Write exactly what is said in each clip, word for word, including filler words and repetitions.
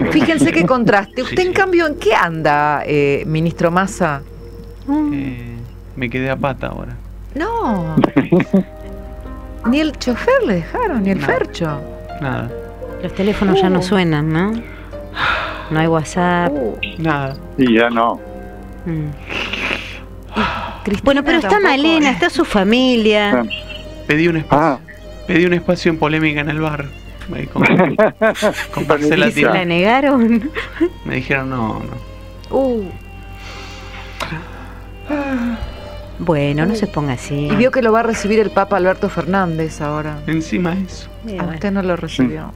Fíjense qué contraste. Usted, Sí, en sí. cambio, ¿en qué anda, eh, ministro Massa? Eh, me quedé a pata ahora. No. Ni el chofer le dejaron, ni el No. Fercho. Nada. Los teléfonos ya no Uh. suenan, ¿no? No hay WhatsApp. Uh, Nada. Y ya no. Mm. Cristina Bueno, pero está tampoco, Malena, ¿eh? está su familia. Pedí un espacio. Ah, Pedí un espacio en polémica en el bar. Ahí con, con Marcela ¿Y se Tira. la negaron? Me dijeron no, no. Uh, Bueno, no se ponga así. y vio que lo va a recibir el Papa Alberto Fernández ahora. Encima eso. Eh, A bueno. usted no lo recibió.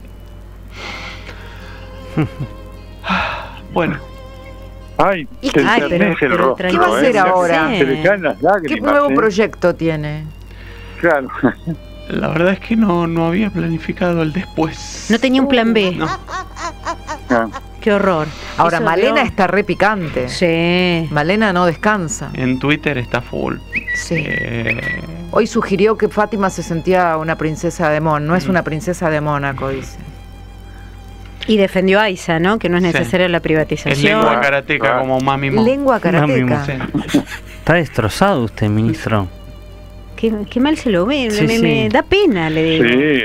Bueno, ay, Y- se Ay, le pero- enternece el pero rostro, ¿qué va a hacer ¿eh? ahora? Se le caen las ¿Qué lágrimas. nuevo ¿eh? proyecto tiene? Claro. la verdad es que no, no había planificado el después. No tenía un plan B. No. Ah, Qué horror. Ahora, Eso Malena veo- está re picante. Sí. Malena no descansa. En Twitter está full. Sí. Eh, Hoy sugirió que Fátima se sentía una princesa de Mon. No es Mm. una princesa de Mónaco, dice. Y defendió a Isa, ¿no? Que no es Sí. necesaria la es privatización. lengua karateca Ah. como Mami Mo. Lengua karateca. Sí. Está destrozado usted, ministro. Qué, qué mal se lo ve. Sí, me, sí. me da pena, le digo. sí.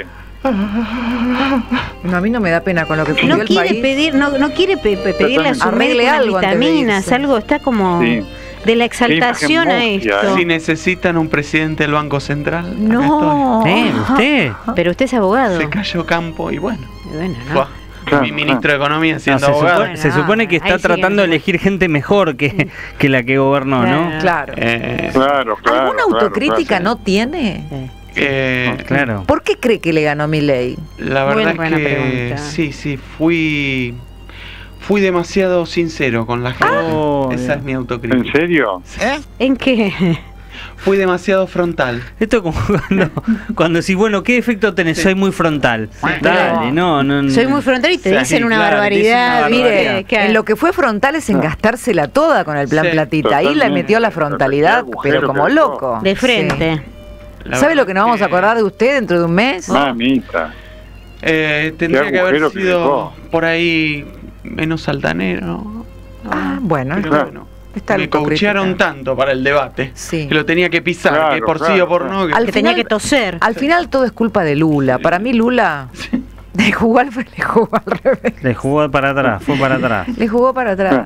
No, a mí no me da pena con lo que pidió No el quiere país. pedir, no, no quiere pe- pe- pedirle a su Arregle médico unas algo antes de vitaminas, irse. algo, está como Sí. de la exaltación Qué a imagen esto. mofia, Si necesitan un presidente del Banco Central, acá No. ¿Eh? ¿Usted? Pero usted es abogado. estoy. Se cayó Campo y bueno. Y bueno, ¿no? Fua. Claro, Mi ministro de Economía No, siendo se, abogado. supone, se Bueno, supone que ahí está sí, tratando de ahí sí. elegir gente mejor que, que la que gobernó, ¿no? Claro. Eh, Claro, claro. ¿Alguna claro, autocrítica claro. no tiene? Sí. eh, Claro. ¿Por qué cree que le ganó Milei? La Buena- verdad buena es que pregunta. sí, sí, fui fui demasiado sincero con la gente. Oh, Esa Dios. es mi ¿En autocrítica. serio? ¿En qué? Fui demasiado frontal. Esto es como cuando, cuando decís, bueno, ¿qué efecto tenés? Sí. Soy muy frontal. Sí. Dale, no, no, no. Soy muy frontal y te Sí, dicen una claro, te dicen una barbaridad. barbaridad. Mire, que- En lo que fue frontal es en gastársela toda con el plan Sí, platita. Ahí le totalmente. metió la frontalidad, Agujero pero como que dejó. loco. de frente. La ¿Sabe verdad lo que nos vamos a acordar de usted dentro de un mes? Mamita. Eh, tendría Qué que haber agujero que sido dejó. por ahí menos altanero. ¿no? Ah, bueno, Pero está- bueno, está me autocrítica. coachearon tanto para el debate Sí. que lo tenía que pisar, Claro, que por sí claro, o por claro. no. que- Al Que final- tenía que toser. Al final todo es culpa de Lula. Para mí Lula le jugó al, le jugó al revés. Le jugó para atrás, fue para atrás. Le jugó para atrás.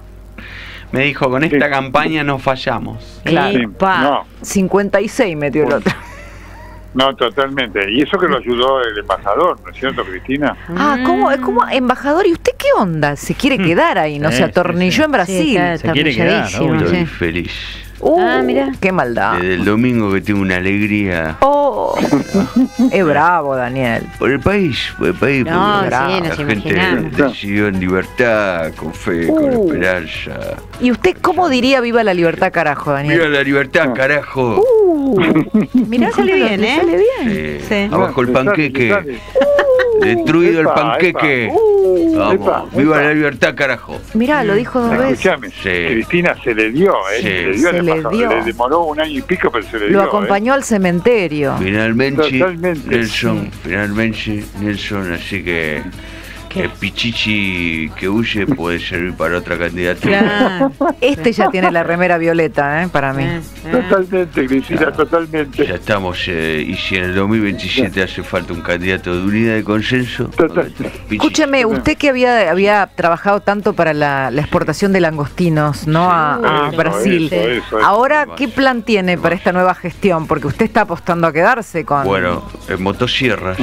Me dijo, con esta Sí. campaña no fallamos. Claro. Sí. Epa. No, cincuenta y seis metió el otro. no, totalmente. Y eso que lo ayudó el embajador, ¿no es cierto, Cristina? Ah, ¿cómo, Mm. ¿cómo, embajador? ¿Y usted qué onda? ¿Se quiere quedar ahí? ¿No Sí, se sí, atornilló sí. en Brasil? Sí, está- Se está quiere quedar, pilladísimo, obvio. sí. Estoy feliz. Uh, Ah, mira. qué maldad. Desde el domingo que tengo una alegría Oh, es bravo, Daniel. por el país, por el país. No, porque sí, la nos gente imaginamos. decidió en libertad, con fe, con Uh. esperanza. ¿Y usted cómo diría viva la libertad, carajo, Viva Daniel? la libertad, carajo. Uh, mirá, Sale cómo lo- bien, ¿eh? Sale bien. Sí. Sí. Abajo el Le sale, panqueque. le sale. Destruido el Epa, panqueque. Uh, Vamos, epa, viva epa. la libertad, carajo. mirá, lo dijo dos veces. Escúchame, Sí. Cristina se le dio, ¿eh? Sí. Se le dio, Se al le embajador. dio. Le demoró un año y pico, pero se le dio. Lo acompañó al cementerio. Finalmente, Totalmente. Nelson, finalmente, Nelson, así que el pichichi que huye puede servir para otra candidatura. Claro. Este ya tiene la remera violeta, ¿eh? Para mí. Eh, ¿eh? eh. Totalmente, Cristina, Claro. totalmente. Ya estamos, eh, y si en el dos mil veintisiete hace falta un candidato de unidad de consenso, Total. Pichichi. Escúcheme, usted que había, había trabajado tanto para la, la exportación de langostinos, ¿no? A, a Eso, Brasil. eso, eso, eso. Ahora, ¿qué plan tiene para esta nueva gestión? Porque usted está apostando a quedarse con... Bueno, en motosierras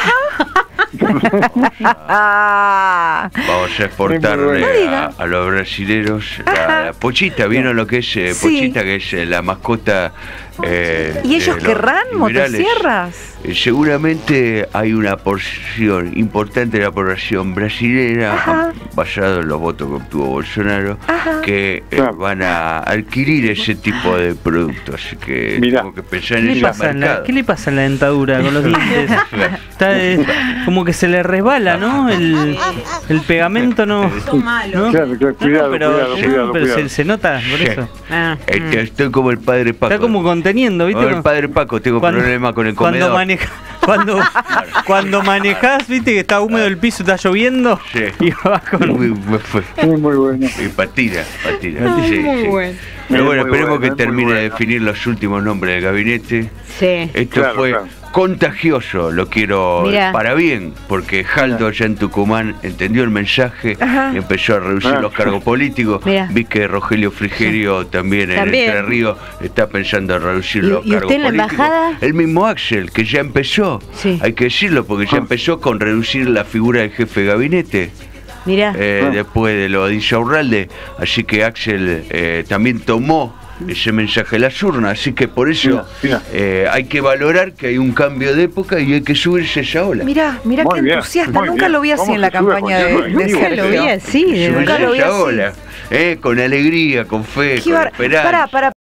Ah, vamos a No exportarle diga. a, a los brasileros la, la pochita. ¿Vieron lo que es eh, Sí. pochita? Que es eh, la mascota. eh, ¿y ellos de los querrán liberales. motosierras? Eh, Seguramente hay una porción importante de la población brasilera, Ajá. basado en los votos que obtuvo Bolsonaro, Ajá. que eh, Claro. van a adquirir ese tipo de productos. Así que Mirá. tengo que pensar ¿Qué en le, ese pasa en la, mercado. ¿Qué le pasa en la dentadura con los dientes? Está, eh, como que se le resbala, ¿no? El, el pegamento no. ¿no? Claro, claro, cuidado, No, pero, cuidado, cuidado, pero cuidado. Se, se nota por Sí. eso. Ah, Este, mm. Estoy como el padre Paco. Está como contento. conteniendo, ¿viste? O el padre Paco, tengo Cuando- problema con el Cuando comedor. maneja, cuando, cuando manejás, viste que está húmedo el piso, está lloviendo, Sí. y vas con... Uy, me fue. Muy, muy bueno. Y patina, patina. Sí, sí. Pero Es bueno, muy esperemos bueno, que es muy termine de bueno. definir los últimos nombres del gabinete. Sí. Esto Claro, fue claro. contagioso, lo quiero Mirá. para bien, porque Jaldo allá en Tucumán entendió el mensaje Ajá. y empezó a reducir Ah. los cargos políticos. Mirá. Vi que Rogelio Frigerio también en También. Entre Ríos está pensando en reducir ¿Y- los y cargos usted en la políticos. embajada? El mismo Axel, que ya empezó, Sí. hay que decirlo, porque ya empezó con reducir la figura del jefe de gabinete. Mirá. eh, Ah. después de lo de Insaurralde, así que Axel eh, también tomó ese mensaje de las urnas, así que por eso Mira, mira. eh, hay que valorar que hay un cambio de época y hay que subirse a esa ola. Mirá, mirá Muy qué bien, entusiasta. muy Nunca bien. lo vi así ¿Cómo en la se sube campaña de, cualquier de colectivo? Nunca lo vi Sergio. así, de Subirse Nunca verdad. lo a vi esa así. ola, eh, con alegría, con fe, Qué con bar- esperanza. Pará, pará.